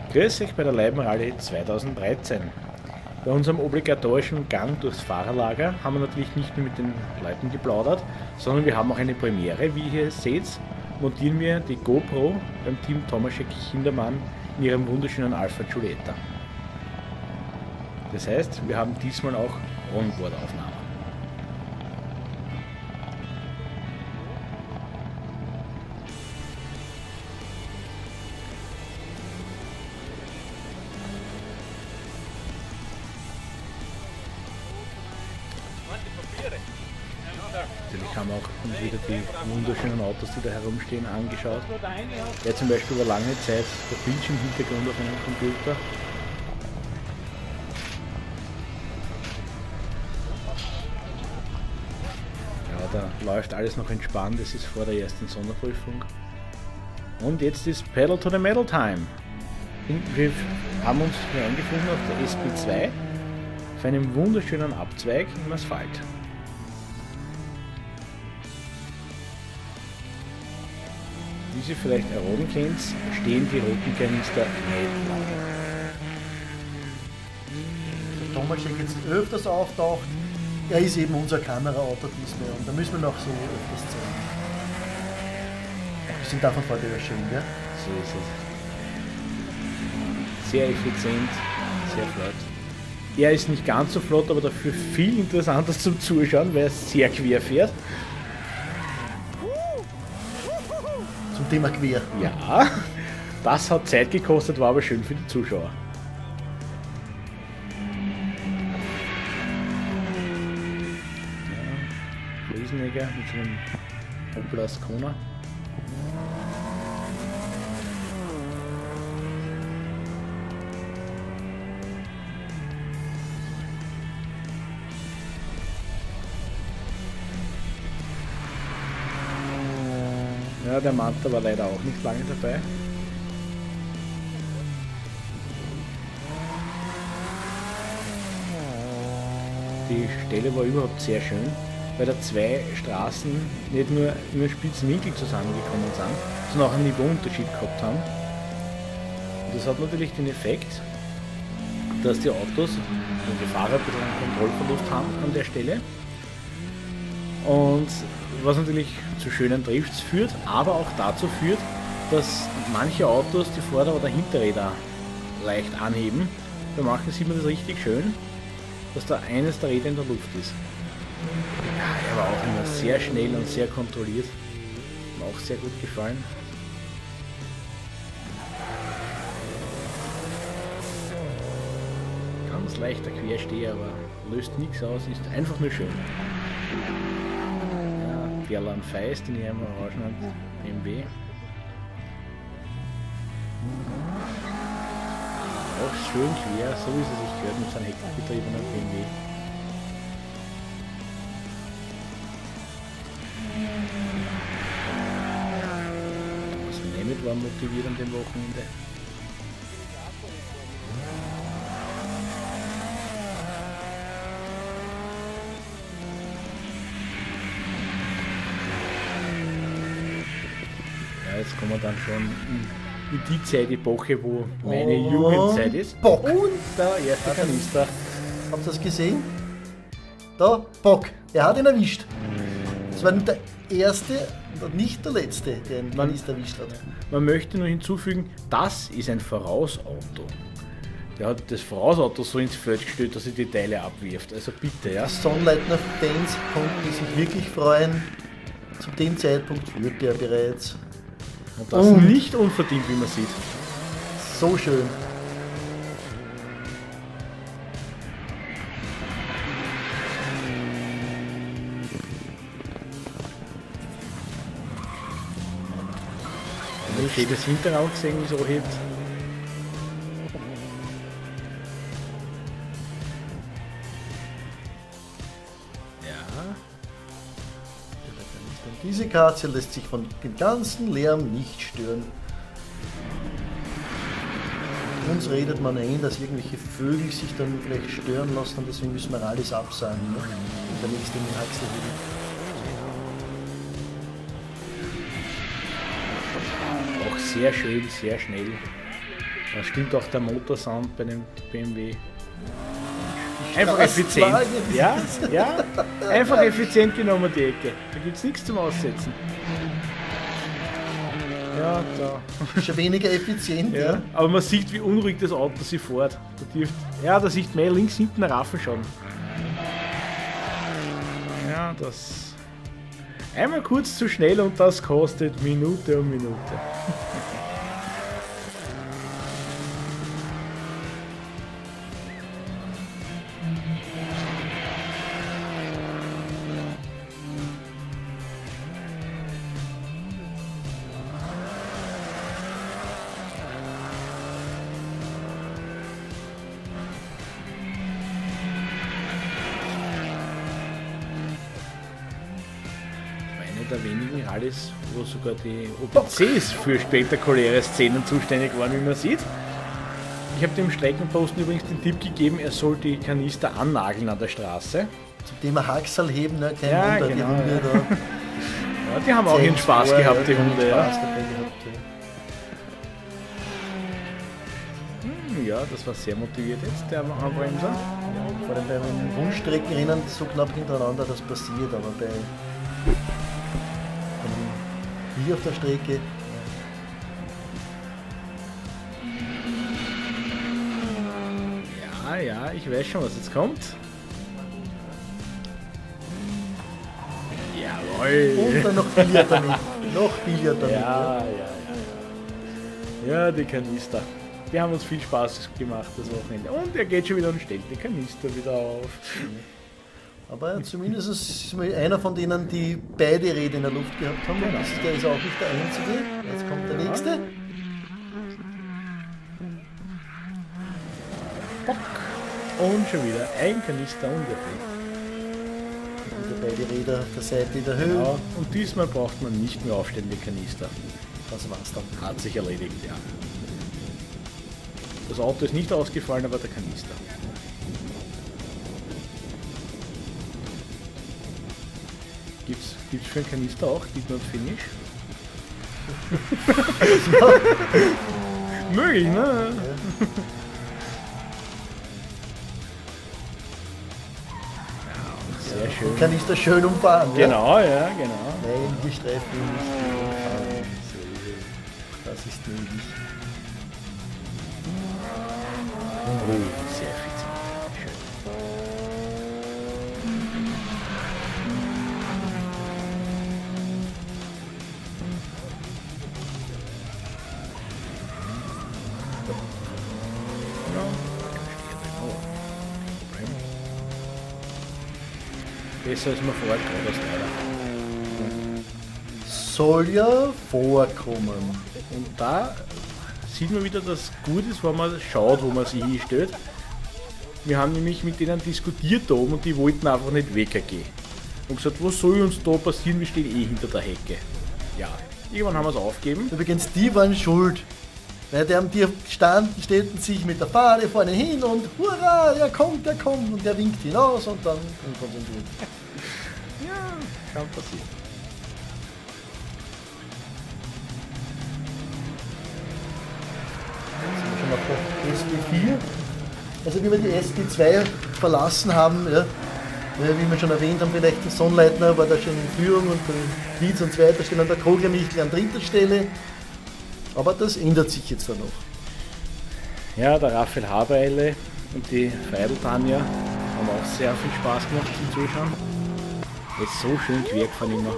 Grüß euch bei der Leiben Rallye 2013. Bei unserem obligatorischen Gang durchs Fahrerlager haben wir natürlich nicht nur mit den Leuten geplaudert, sondern wir haben auch eine Premiere. Wie ihr hier seht, montieren wir die GoPro beim Team Tomaschek Kindermann in ihrem wunderschönen Alfa Giulietta. Das heißt, wir haben diesmal auch Onboard-Aufnahmen. Natürlich haben wir auch wieder die wunderschönen Autos, die da herumstehen, angeschaut. Ja, zum Beispiel über lange Zeit der Bildschirmhintergrund auf einem Computer. Ja, da läuft alles noch entspannt, es ist vor der ersten Sonderprüfung. Und jetzt ist Pedal to the Metal Time. Wir haben uns hier eingefunden auf der SP2 auf einem wunderschönen Abzweig im Asphalt. Wie ihr vielleicht erraten könnt, stehen die roten Kanister nicht lange. Der Tomaschek jetzt öfters auftaucht, er ist eben unser Kameraautomatismus und da müssen wir noch so öfters zeigen. Wir sind davon vorher schön, ja? So ist es. Sehr effizient, sehr flott. Er ist nicht ganz so flott, aber dafür viel interessanter zum Zuschauen, weil er sehr quer fährt. Zum Thema quer. Ja, das hat Zeit gekostet, war aber schön für die Zuschauer. Ja, Fliesenegger mit so einem Opel Ascona. Ja, der Manta war leider auch nicht lange dabei. Die Stelle war überhaupt sehr schön, weil da zwei Straßen nicht nur in einem spitzen Winkel zusammengekommen sind, sondern auch einen Niveauunterschied gehabt haben. Und das hat natürlich den Effekt, dass die Autos, also die Fahrer, ein bisschen einen Kontrollverlust haben an der Stelle. Und was natürlich zu schönen Drifts führt, aber auch dazu führt, dass manche Autos die Vorder- oder Hinterräder leicht anheben. Bei manchen sieht man das richtig schön, dass da eines der Räder in der Luft ist. Ja, er war auch immer sehr schnell und sehr kontrolliert. Mir auch sehr gut gefallen. Ganz leichter Quersteher, aber löst nichts aus, ist einfach nur schön. Gerland Feist in ihrem orangenen BMW. Auch schön quer, so wie es sich gehört, mit seinem heckgetriebenen BMW. Das Nemeth war motiviert an dem Wochenende. Jetzt kommen wir dann schon in die Zeitepoche, wo meine Jugendzeit ist. Bock! Und der erste Kanister. Habt ihr das gesehen? Da, Bock. Er hat ihn erwischt. Das war nicht der erste und nicht der letzte, der einen Kanister erwischt hat. Man möchte nur hinzufügen, das ist ein Vorausauto. Der hat das Vorausauto so ins Feld gestellt, dass er die Teile abwirft. Also bitte, ja. Die Sonnleitner-Fans konnten sich wirklich freuen. Zu dem Zeitpunkt führte er bereits. Und das nicht unverdient, wie man sieht. So schön. Ich habe das Hinterrad gesehen, wie es so hebt. Diese Katze lässt sich von dem ganzen Lärm nicht stören. Uns redet man ein, dass irgendwelche Vögel sich dann vielleicht stören lassen und deswegen müssen wir alles absagen. Ne? Und der nächste Haxel wieder. Auch sehr schön, sehr schnell. Da stimmt auch der Motorsound bei dem BMW. Einfach effizient. Ja, ja. Einfach effizient genommen die Ecke. Da gibt es nichts zum Aussetzen. Ja, da. Schon weniger effizient, Ja. ja. Aber man sieht, wie unruhig das Auto sie fährt. Da sieht man links hinten einen Raffen schon. Ja, das. Einmal kurz zu schnell und das kostet Minute um Minute. Der wenigen Rallyes, wo sogar die OPCs für spektakuläre Szenen zuständig waren, wie man sieht. Ich habe dem Streckenposten übrigens den Tipp gegeben, er soll die Kanister annageln an der Straße. Zum Thema Haxal heben, ne? Kein Ja, Wunder, genau, die Hunde ja. da. Ja, die haben auch ihren Spaß gehabt, die Hunde. Ja. Spaß dabei gehabt, ja. Ja, das war sehr motiviert jetzt, der Anbremser. Vor allem bei den Wunschstreckenrennen so knapp hintereinander das passiert, aber bei hier auf der Strecke. Ja, ich weiß schon, was jetzt kommt. Jawohl! Und dann noch Billard damit. Noch Billard damit. Ja. Ja, die Kanister. Die haben uns viel Spaß gemacht das Wochenende. Und er geht schon wieder und stellt die Kanister wieder auf. Aber zumindest ist mal einer von denen, die beide Räder in der Luft gehabt haben. Genau. Der ist auch nicht der Einzige. Jetzt kommt der nächste. Und schon wieder ein Kanister ungefähr. Und beide Räder auf der Seite in der Höhe. Ja, und diesmal braucht man nicht mehr aufstehende Kanister. Das war's dann. Hat sich erledigt, ja. Das Auto ist nicht ausgefallen, aber der Kanister. Gibt's für einen Kanister auch Did Not Finish? Möglich, ne? Sehr schön. Kann ich da schön umfahren. Genau, ja, genau. Nein, die Streifen nicht umfahren. Das ist möglich. Sehr effizient. Schön. Besser als man vorhat, das leider. Soll ja vorkommen. Und da sieht man wieder, dass es gut ist, wenn man schaut, wo man sich hinstellt. Wir haben nämlich mit denen diskutiert da oben und die wollten einfach nicht weggehen. Und gesagt, was soll uns da passieren, wir stehen eh hinter der Hecke. Ja, irgendwann haben wir es aufgegeben. Übrigens, die waren schuld. Weil die haben gestanden, stellten sich mit der Fahne vorne hin und hurra, er kommt und der winkt hinaus und dann unkonzentriert. Ja, kann passieren. Schon auf der SG4. Also wie wir die SG2 verlassen haben, ja, wie wir schon erwähnt haben, vielleicht der Sonnleitner war da schon in Führung und der Lietz und zweiter Stelle, der Kogler Michel an dritter Stelle. Aber das ändert sich jetzt dann noch. Ja, der Raphael Habeile und die Feidel Tanja haben auch sehr viel Spaß gemacht zum Zuschauen. Ist so schön quer gefahren immer.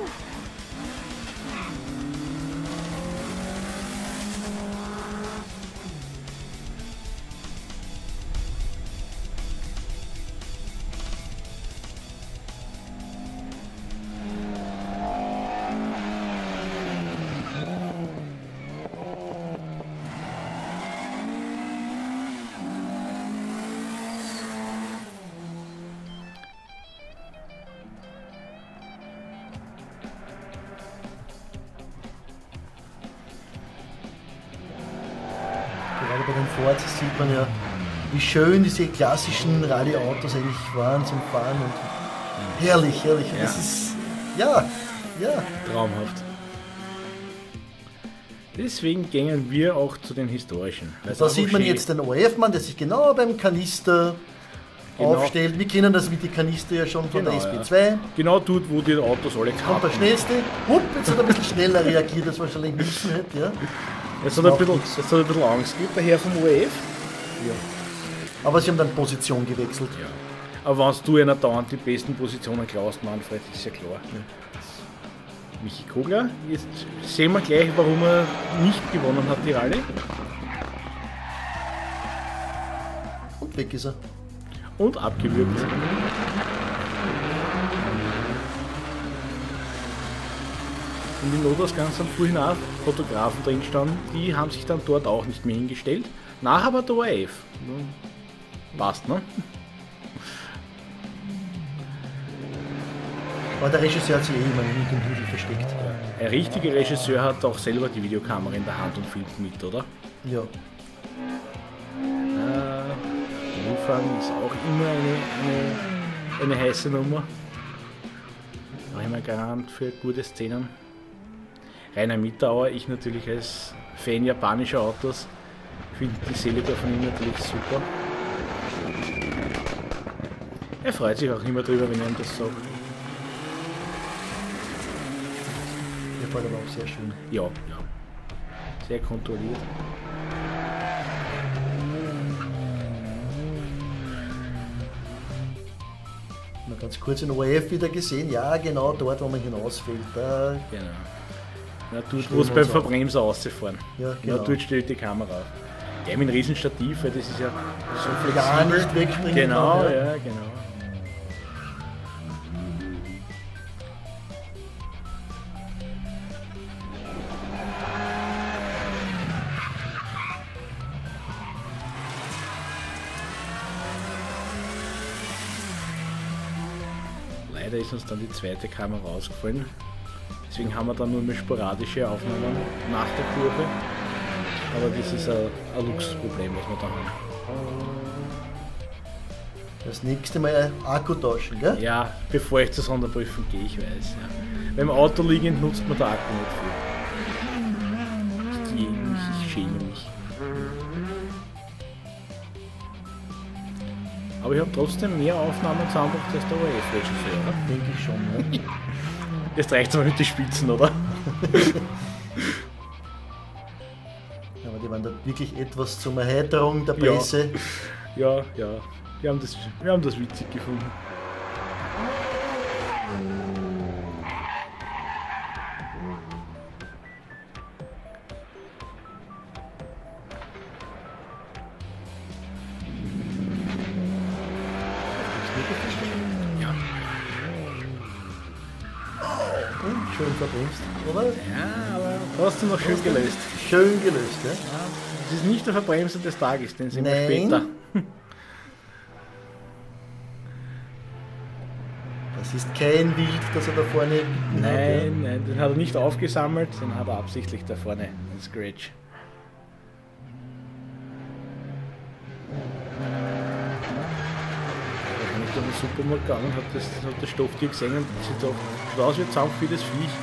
Gerade bei den Fords sieht man ja, wie schön diese klassischen Rallye-Autos eigentlich waren zum Fahren und herrlich, herrlich. Ja. Das ist, ja. Traumhaft. Deswegen gehen wir auch zu den historischen. Da sieht man jetzt den ORF-Mann, der sich genau beim Kanister aufstellt. Wir kennen das mit den Kanister ja schon von der SP2. Ja. Genau dort, wo die Autos alle kappen. Und der Schnellste, jetzt hat er ein bisschen schneller reagiert, als wahrscheinlich müssen hätte. Ja. Es hat ein bisschen Angst gehabt, der Herr vom ORF. Ja. Aber sie haben dann Position gewechselt. Ja. Aber wenn du einer dauernd die besten Positionen klaust, Manfred, ist ja klar. Ja. Michi Kogler, jetzt sehen wir gleich, warum er nicht gewonnen hat, die Rallye. Und weg ist er. Und abgewürgt. Und im Notausgang sind vorhin auch Fotografen drin gestanden, die haben sich dann dort auch nicht mehr hingestellt. Nachher aber der ORF. Passt, ne? Aber der Regisseur hat sich immer mit dem Hügel versteckt. Ein richtiger Regisseur hat auch selber die Videokamera in der Hand und filmt mit, oder? Ja. Umfahren ist auch immer eine heiße Nummer. Auch immer garant für gute Szenen. Rainer Mitterauer, ich natürlich als Fan japanischer Autos, finde die Celica von ihm natürlich super. Er freut sich auch immer drüber, wenn er ihm das sagt. Der fährt aber auch sehr schön. Ja. Sehr kontrolliert. Mal ganz kurz in ORF wieder gesehen. Ja, genau dort, wo man hinausfällt. Da genau. Ja, dort, wo es beim Verbremser rausfahren. Ja, genau. Ja, dort stellt die Kamera auf. Ja, mit einem Riesenstativ, weil das ist ja so flexibel. Gar nicht wegspringen. Genau, kann, ja, genau. Leider ist uns dann die zweite Kamera rausgefallen. Deswegen haben wir dann nur mehr sporadische Aufnahmen nach der Kurve. Aber das ist ein Luxusproblem, was wir da haben. Das nächste Mal Akku tauschen, gell? Ja, bevor ich zur Sonderprüfung gehe, ich weiß. Ja. Beim Auto liegend nutzt man der Akku nicht viel. Ich schäme mich. Aber ich habe trotzdem mehr Aufnahmen zusammengebracht als der ORF-Regisseur, oder? Denke ich schon, ja. Jetzt reicht es mal mit den Spitzen, oder? Ja, aber die waren da wirklich etwas zur Erheiterung der Presse. Ja. Wir haben das witzig gefunden. Ja. Und schön verbremst, oder? Ja, aber trotzdem noch schön gelöst. Schön gelöst, ja? Das ist nicht der Verbremser des Tages, den sehen wir Nein. später. Das ist kein Wild, das er da vorne... Nein, den hat er nicht aufgesammelt, den hat er absichtlich da vorne, den Scratch. Da bin ich durch den Supermarkt gegangen, hat das Stofftier gesehen und sieht aus wie ein zusammengeführtes Viech.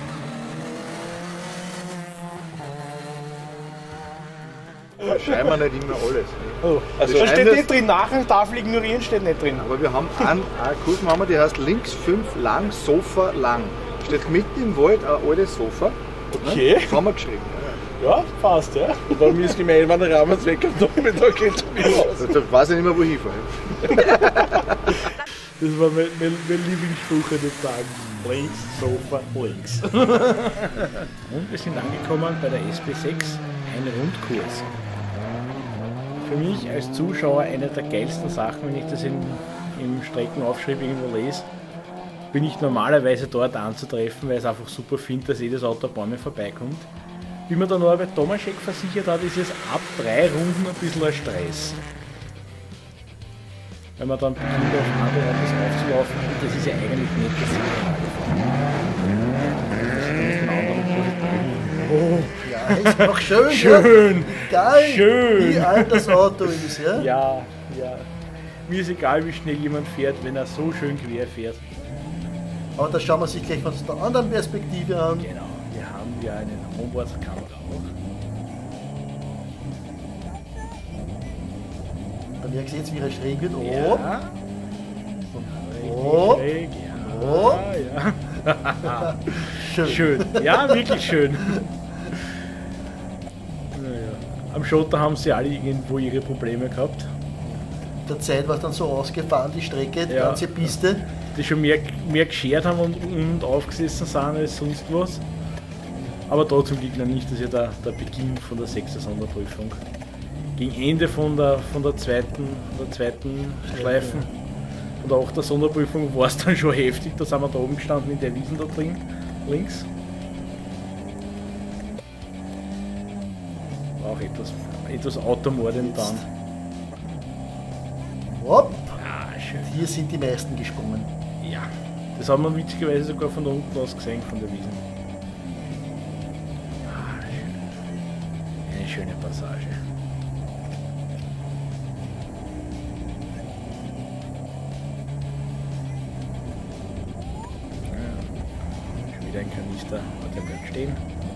Scheinbar nicht immer alles. Oh, also da steht nicht drin, nachher Tafel ignorieren steht nicht drin. Aber wir haben eine Kurve, haben wir, die heißt links 5 lang, Sofa lang. Steht mitten im Wald ein altes Sofa. Okay. Das haben wir geschrieben. Ja, passt, ja. Bei mir ist gemein, wenn der Rahmen weg am Nachmittag geht es mir aus. Da weiß ich nicht mehr, wo ich hinfahre. Das war mein Lieblingsspruch an den Tagen. Links, Sofa, links. Und wir sind angekommen bei der SP6, ein Rundkurs. Für mich als Zuschauer eine der geilsten Sachen, wenn ich das im Streckenaufschrieb irgendwo lese, bin ich normalerweise dort anzutreffen, weil ich es einfach super finde, dass jedes Auto an Bäume vorbeikommt. Wie mir der Norbert Tomaschek versichert hat, ist es ab 3 Runden ein bisschen ein Stress. Wenn man dann beginnt, auf andere Autos aufzulaufen, und das ist ja eigentlich nicht das Ziel. Oh, Ja, ist doch schön, schön! Ja? Geil, Schön. wie alt das Auto ist, ja? Ja. Mir ist egal, wie schnell jemand fährt, wenn er so schön quer fährt. Aber das schauen wir sich gleich von der anderen Perspektive an. Genau. Wir haben haben wir eine Onboard-Kamera auch. Da merkst du jetzt, wie er schräg wird. Oh. Ja. Oh. Schräg, ja. Oh. Ja. Schön. Schön. Ja, wirklich schön. Naja. Am Schotter haben sie alle irgendwo ihre Probleme gehabt. Der Zeit war es dann so ausgefahren, die Strecke, die Ja. ganze Piste. Die schon mehr geschert haben und aufgesessen sind als sonst was. Aber da zum Glück noch nicht, das ist ja der Beginn von der 6er Sonderprüfung. Gegen Ende von der zweiten Schleifen von der 8er Sonderprüfung war es dann schon heftig. Da sind wir da oben gestanden in der Wiesen da drin, links. War auch etwas automordend dann. Hopp. Ah, schön. Hier sind die meisten gesprungen. Ja, das haben wir witzigerweise sogar von da unten aus gesehen, von der Wiesen. Ah, schön. Eine schöne Passage. Ja, schon wieder ein Kanister, aber der bleibt stehen.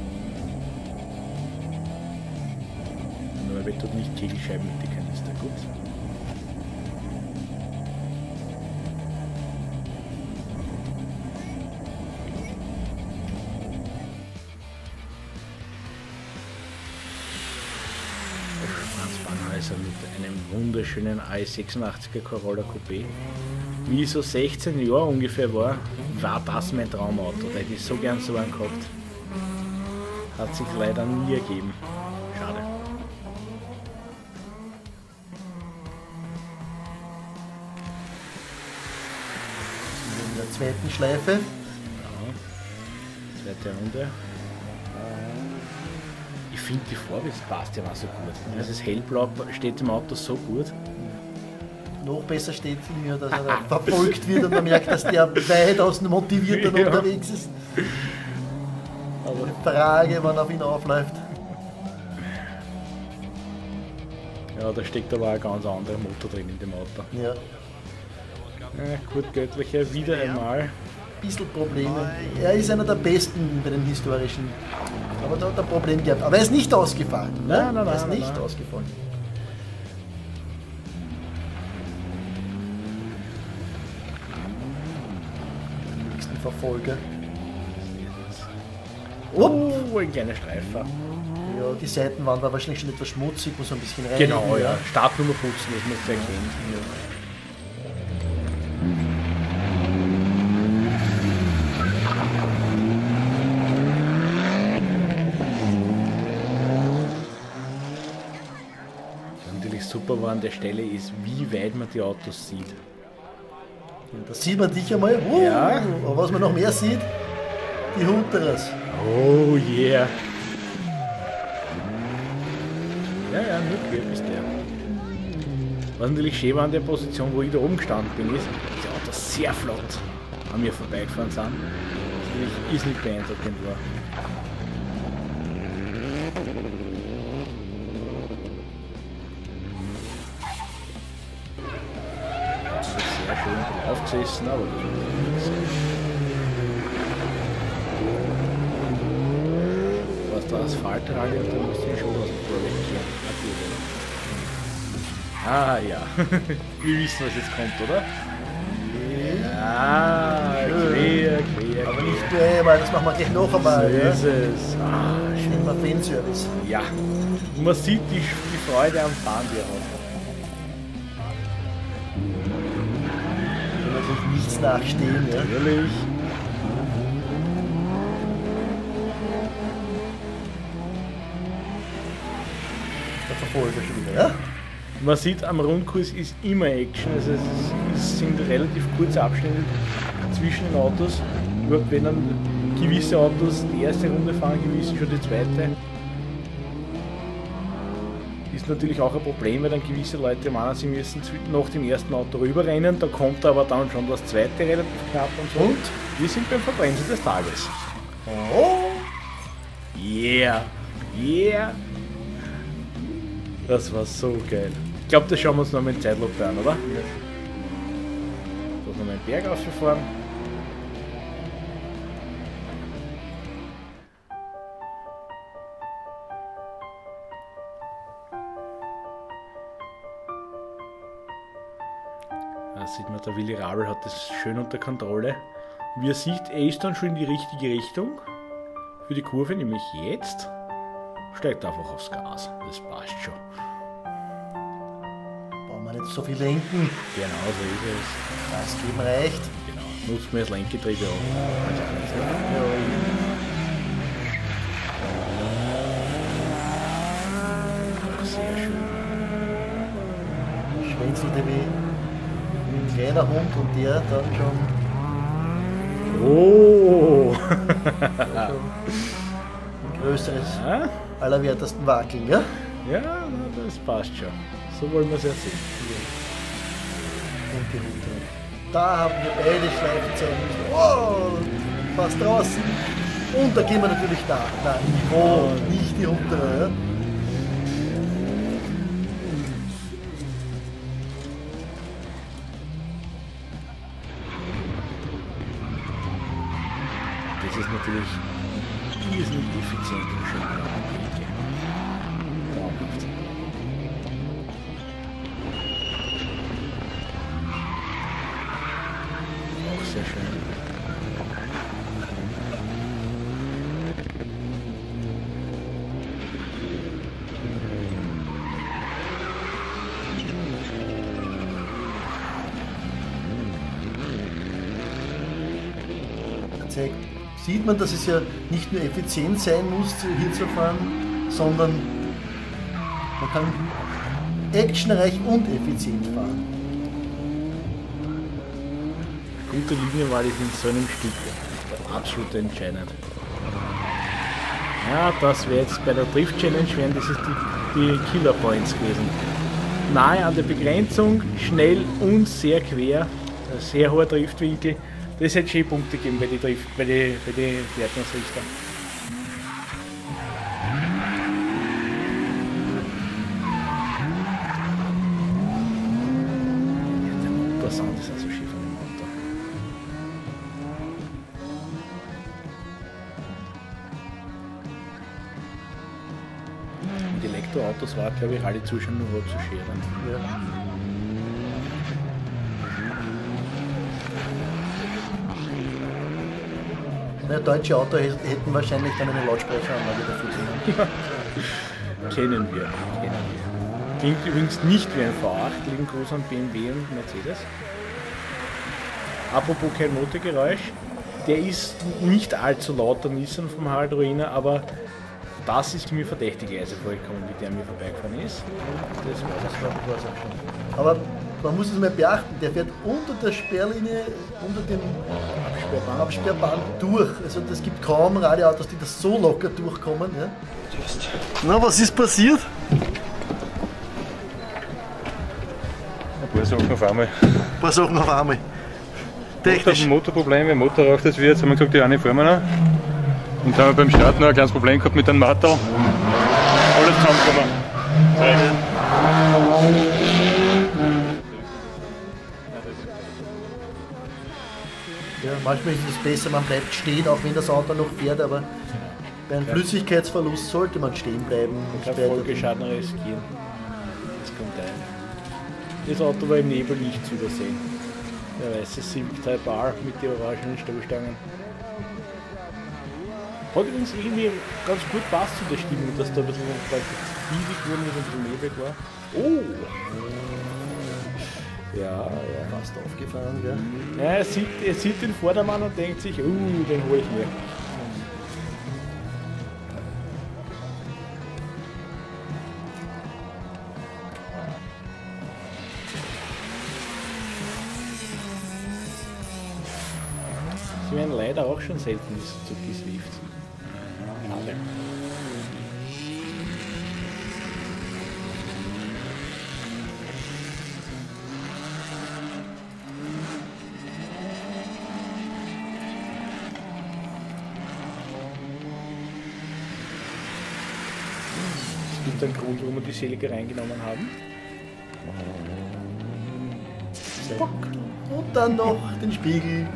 Nur er tut nicht Kegelscheiben mit den Kanister, gut. Mit einem wunderschönen i86er Corolla Coupé. Wie ich so 16 Jahre ungefähr war das mein Traumauto. Da hätte ich so gern so einen gehabt. Hat sich leider nie ergeben. Schade. In der zweiten Schleife. Ja. Zweite Runde. Ich finde die Farbe passt ja mal so gut. Also das Hellblau steht im Auto so gut. Noch besser steht mir, dass er da verfolgt wird und man merkt, dass der weitaus motivierter Ja. unterwegs ist. Aber Eine Frage, wann auf ihn aufläuft. ja, da steckt aber auch ein ganz anderer Motor drin in dem Auto. Ja, Ja, gut, Göttlicher wieder einmal. bisschen Probleme. Er ist einer der Besten bei den historischen. Aber da hat er ein Problem gehabt. Aber er ist nicht ausgefallen. Ne? Nein, Er ist nicht nein. ausgefallen. Den nächsten Verfolger. Oh, ein kleiner Streifer. Ja, die Seitenwand war wahrscheinlich schon etwas schmutzig, muss ein bisschen rein. Genau, ja. Startnummer putzen, das muss man erkennen. Was natürlich super war an der Stelle ist, wie weit man die Autos sieht. Da sieht man dich einmal. Ja. Aber was man noch mehr sieht, die Hunteras. Oh yeah. Ja, nur quer ist der. Was natürlich schön war an der Position, wo ich da oben gestanden bin, ist, dass die Autos sehr flott an mir vorbeigefahren sind. Das ist nicht beeindruckend war. Das ist sehr schön aufgesessen, aber das ist nichts. Was der Asphaltrallye und dann musst du den schon aus dem Vorweg kehren. Ah ja, wir wissen, was jetzt kommt, oder? Ja, quer. Aber nicht nur einmal, das machen wir gleich noch einmal. So Ja? ist es. Ah, schön. Nehmen wir Fanservice. Ja, und man sieht die Freude am Fahren, die er hat. Da will natürlich nichts nachstehen. Ja? Natürlich. Der Verfolger schon wieder. Ja? Man sieht, am Rundkurs ist immer Action, also es sind relativ kurze Abstände zwischen den Autos. Überhaupt wenn dann gewisse Autos die erste Runde fahren, gewisse schon die zweite. Ist natürlich auch ein Problem, weil dann gewisse Leute meinen, sie müssen nach dem ersten Auto rüberrennen, da kommt aber dann schon das zweite relativ knapp und so. Und? Wir sind beim Verbrennen des Tages. Oh! Yeah! Yeah! Das war so geil. Ich glaube, das schauen wir uns noch mal in Zeitlupe an, oder? Ja. Da noch mal einen Berg aufgefahren. Da sieht man, der Willi Rabel hat das schön unter Kontrolle. Wie ihr seht, er ist dann schon in die richtige Richtung für die Kurve, nämlich jetzt. Steigt einfach aufs Gas, das passt schon. Brauchen wir nicht so viel lenken. Genau so ist es. Das geben reicht. Genau, nutzt man das Lenkgetriebe auch. Sehr schön. Schwänzelte wie ein kleiner Hund und der dann schon Oh! ein größeres, Ja, allerwertesten Wackeln, ja? ja, na, das passt schon. So wollen wir es ja sehen. Und die Route. Da haben wir beide Schleifen zeigen müssen. Oh, fast draußen. Und da gehen wir natürlich da. Nein, oh, nicht die untere. Ja? Das ist natürlich irrsinnig effizient und schön. Traumhaft. Auch sehr schön. Sieht man, dass es ja nicht nur effizient sein muss, hier zu fahren, sondern man kann actionreich und effizient fahren. Gute Linienwahl ist in so einem Stück absolut entscheidend. Ja, das wäre jetzt bei der Drift Challenge, wären das die Killer Points gewesen. Nahe an der Begrenzung, schnell und sehr quer, ein sehr hoher Driftwinkel. Das hätte schön Punkte gegeben bei den Wertungsrichter. Der Motorsound ist also schön von dem Motor. Und Elektroautos war, glaube ich, alle Zuschauer nur zu scheren. Ja. Ja, deutsche Autos hätten wahrscheinlich dann eine Lautsprecheranlage dafür drin. Kennen wir. Klingt übrigens nicht wie ein V8, liegen groß an BMW und Mercedes. Apropos kein Motorgeräusch, der ist nicht allzu laut, der Nissan vom Harald Ruiner, aber das ist mir verdächtig leise vorgekommen, wie der mir vorbeigefahren ist. Das war Das auch schon. Aber man muss es mal beachten, der fährt unter der Sperrlinie, unter dem Absperrband durch. Also es gibt kaum Radioautos, die das so locker durchkommen. Ja? Na, was ist passiert? Ein paar Sachen auf einmal. Ein paar Sachen auf einmal. Technisch. Motorprobleme, Motor raucht das wie jetzt, haben wir gesagt, die eine fahren wir noch. Und dann haben wir beim Start noch ein kleines Problem gehabt mit dem Martel. Alles zusammengekommen. Ja, manchmal ist es besser, man bleibt stehen, auch wenn das Auto noch fährt, aber bei einem Flüssigkeitsverlust sollte man stehen bleiben. kein Folgeschaden riskieren. Das kommt ein. Das Auto war im Nebel nicht zu übersehen. Der weiße Civic Type R mit den orangenen Stoßstangen. Hat übrigens irgendwie ganz gut passt zu der Stimmung, dass da ein bisschen riesig wurde und so neblig war. Oh! Ja. Fast aufgefahren, gell? Ja, er sieht den Vordermann und denkt sich, den hole ich mir. Sie werden leider auch schon selten zu geswift. Schade. Es gibt einen Grund, warum wir die Selige reingenommen haben. Bock. Und dann noch den Spiegel.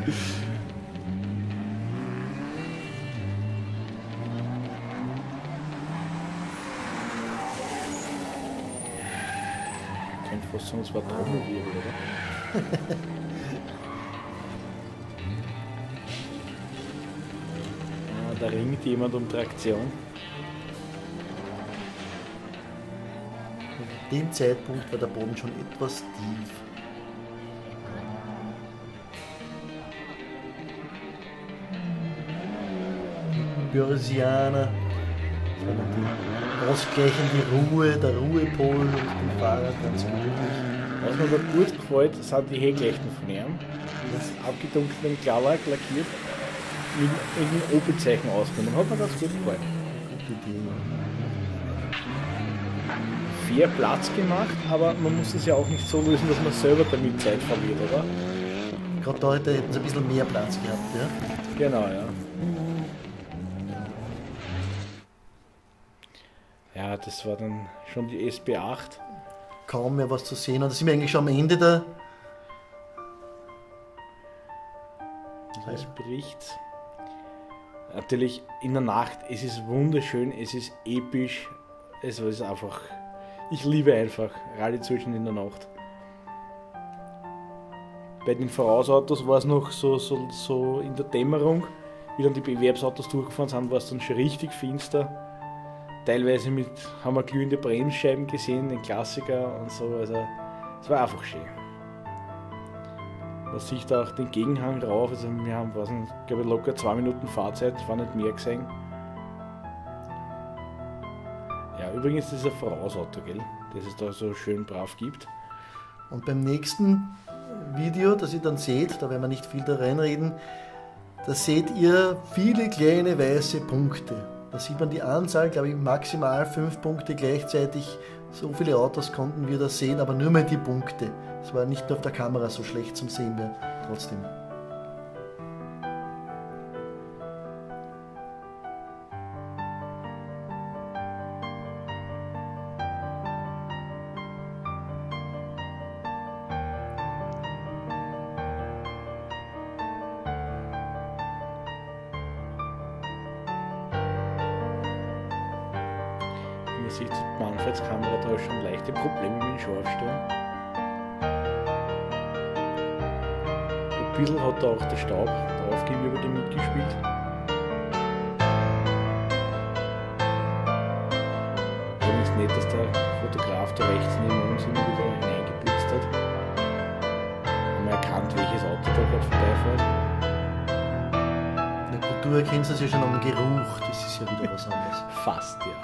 Könnte fast sagen, es war Trommelwirbel, oder? Da ringt jemand um Traktion. An dem Zeitpunkt war der Boden schon etwas tief. Die Börsianer, die ausgleichende Ruhe, der Ruhepol und den Fahrer ganz gemütlich. Was mir aber gut gefällt, sind die Hecklechten von ihm. Das ist abgedunkelt mit Klauerlack lackiert, mit einem Opel-Zeichen ausgenommen. Hat mir ganz gut gefallen. Gute Idee. Fair Platz gemacht, aber man muss es ja auch nicht so lösen, dass man selber damit Zeit verliert, oder? Gerade da hätten sie ein bisschen mehr Platz gehabt, ja? Genau, ja. Ja, das war dann schon die SB8. Kaum mehr was zu sehen. Und da sind wir eigentlich schon am Ende der. Das bricht. Natürlich in der Nacht, es ist wunderschön, es ist episch, es ist einfach, ich liebe einfach Rallye-Zustand in der Nacht. Bei den Vorausautos war es noch so in der Dämmerung, wie dann die Bewerbsautos durchgefahren sind, war es dann schon richtig finster. Teilweise haben wir glühende Bremsscheiben gesehen, den Klassiker und so, also es war einfach schön. Man sieht auch den Gegenhang rauf, also wir haben, glaube ich, locker 2 Minuten Fahrzeit, war nicht mehr gesehen. Ja, übrigens ist das ein Vorausauto, gell, das es da so schön brav gibt. Und beim nächsten Video, das ihr dann seht, da werden wir nicht viel da reinreden, da seht ihr viele kleine weiße Punkte. Da sieht man die Anzahl, glaube ich, maximal 5 Punkte gleichzeitig. So viele Autos konnten wir da sehen, aber nur mal die Punkte. Es war nicht nur auf der Kamera so schlecht zum Sehen mehr, trotzdem. Man sieht, Manfreds Kamera da schon leichte Probleme mit dem Scharfstellen. Ein bisschen hat da auch der Staub draufgewirbelt mitgespielt. Übrigens nicht, dass der Fotograf da rechts neben uns immer wieder hineingeblitzt hat. Haben wir erkannt, welches Auto da gerade vorbeifährt. In der Kultur erkennst du es ja schon am Geruch, das ist ja wieder was anderes. Fast, ja.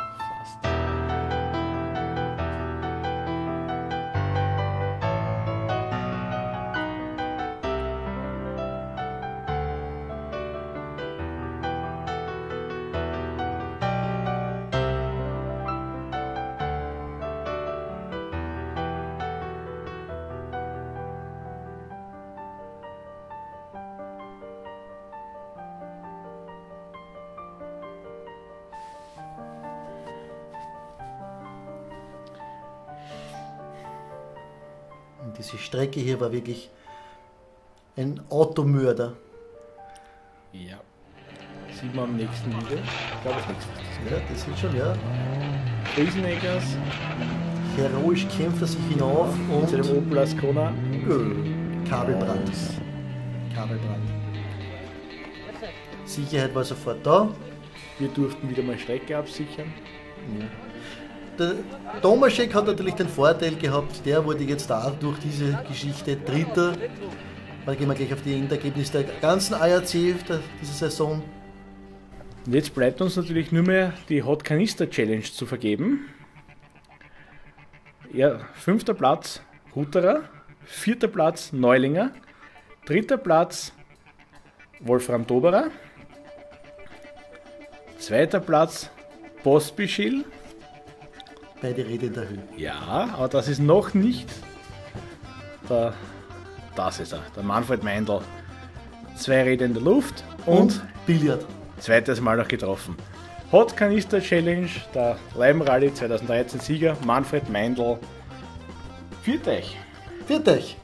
Und diese Strecke hier war wirklich ein Automörder. Ja. Sieht man am nächsten Video. Ich glaube, das nächste. Ja, das wird schon, ja. Rieseneggers Heroisch kämpft er sich hinauf und zu dem Opel Ascona. Kabelbrand. Kabelbrand. Sicherheit war sofort da. Wir durften wieder mal Strecke absichern. Ja. Der Tomaschek hat natürlich den Vorteil gehabt, der wurde jetzt da durch diese Geschichte Dritter. Da gehen wir gleich auf die Endergebnisse der ganzen ARC dieser Saison. Und jetzt bleibt uns natürlich nur mehr die Hot Kanister Challenge zu vergeben. Ja, 5. Platz Hutterer, 4. Platz Neulinger, 3. Platz Wolfram Doberer, 2. Platz Pospischil. Beide Räder in der Höhe. Ja, aber das ist noch nicht das ist er, der Manfred Meindl. 2 Räder in der Luft und Billard. Zweites Mal noch getroffen. Hot Kanister Challenge, der Leim Rally 2013 Sieger Manfred Meindl. Viert euch! Viert euch!